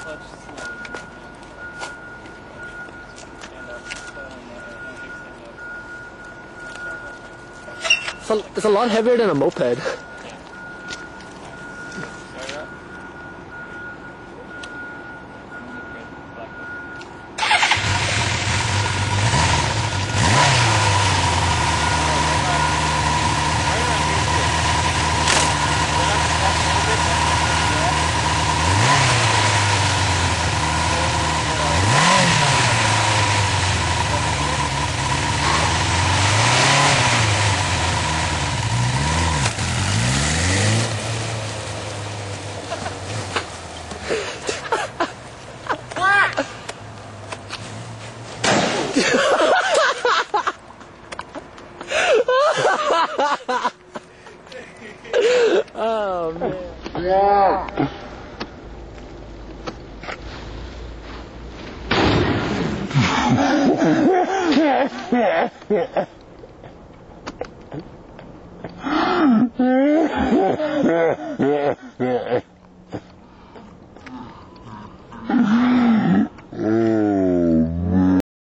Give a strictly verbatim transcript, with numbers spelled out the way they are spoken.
clutch slowly. Stand up. It's a, it's a lot heavier than a moped. Yeah. Start it up. Oh man. Yeah. Yeah.